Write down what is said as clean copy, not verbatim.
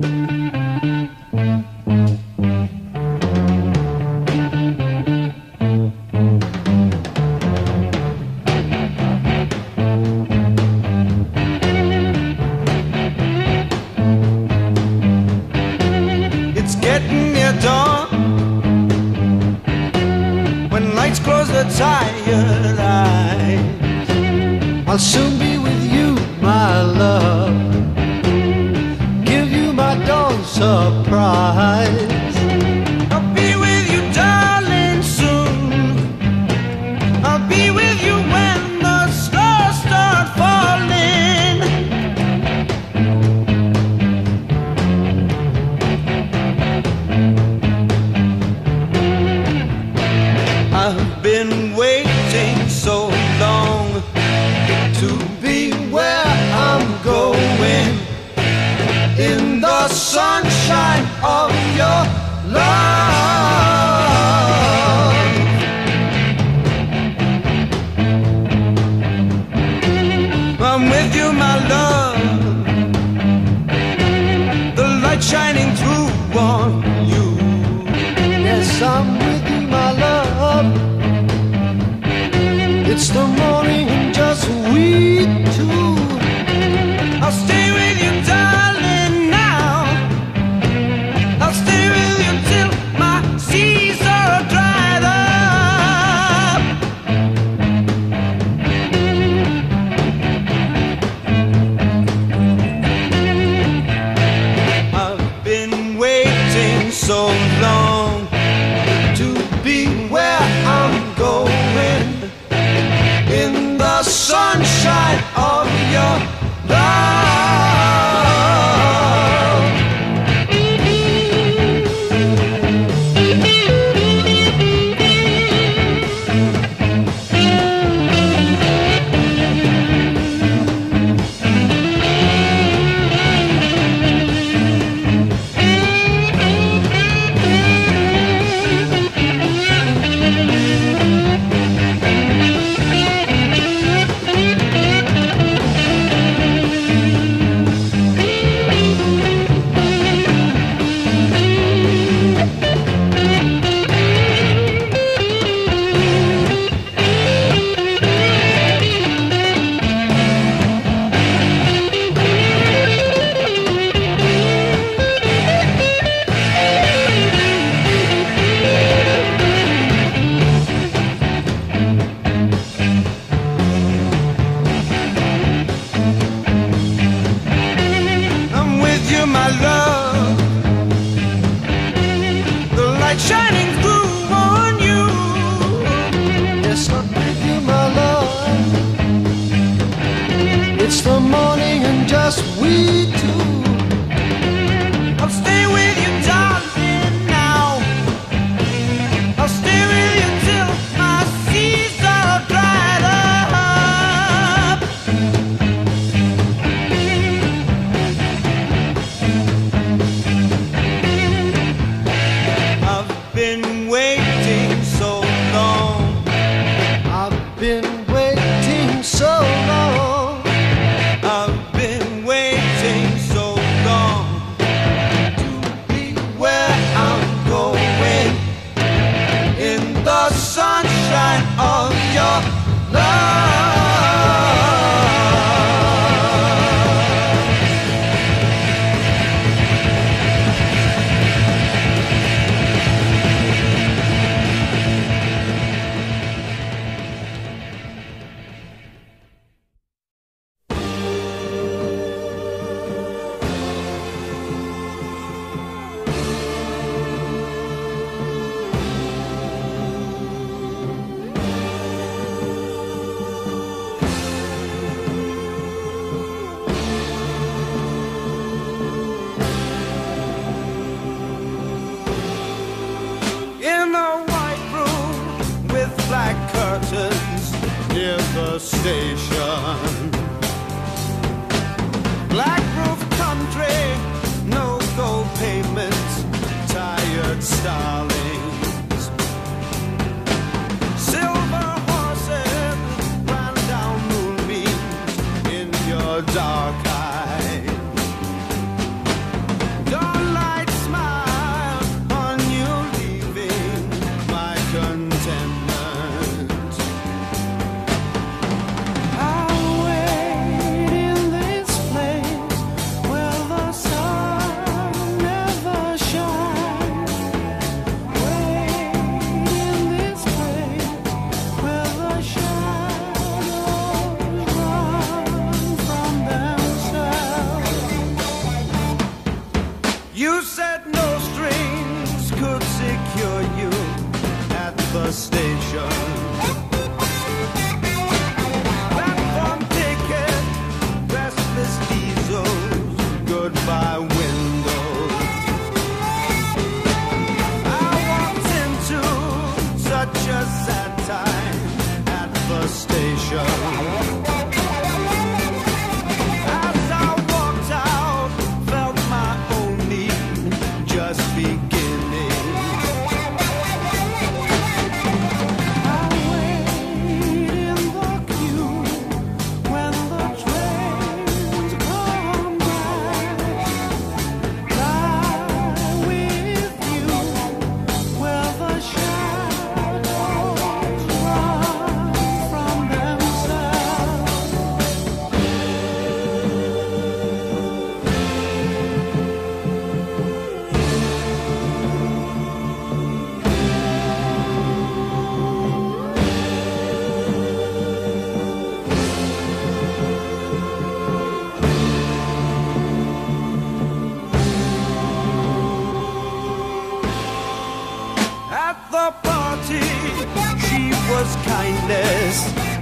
It's getting near dawn, when lights close the tired eyes. I'll soon be with you, my love, give you my dawn surprise. I'll be with you, darling, soon. I'll be with you when the stars start falling. I've been waiting so long to be where I'm going, in the sunshine of your love. I'm with you, my love, the light shining through on you. Yes, I'm with you, my love. It's the morning and just we two. I'll stay with you, darling, now. I'll stay with you till my seas are dried up. I've been waiting so long to be where I'm going, in the sunshine of your love. My love, the light shining through on you. Yes, I'm with you, my love. It's the morning and just we two. I'll stay with you, darling, now. I'll stay with you till my seas are dried up. Been waiting so long. I've been waiting so long. I've been waiting so long to be where I'm going, in the sunshine of your love. Near the station, black roof country, no gold payments, tired starlings, silver horses ran down moonbeams in your dark eyes. You said no strings could secure you at the station. Platform ticket, restless diesels, goodbye windows. I walked into such a sad time at the station. At the party, she was kindness.